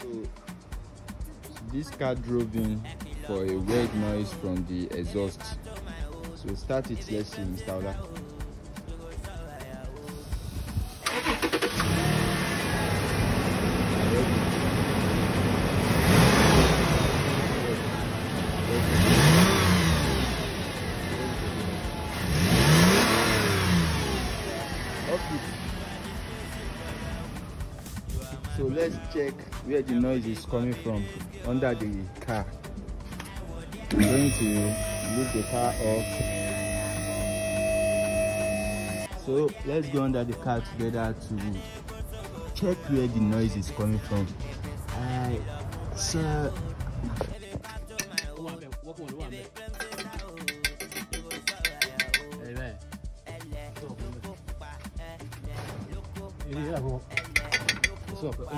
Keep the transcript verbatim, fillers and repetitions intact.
So this car drove in for a weird noise from the exhaust. So start it, let's see, Mister Ola. So let's check where the noise is coming from under the car. I'm going to lift the car off. So let's go under the car together to check where the noise is coming from. Alright, so So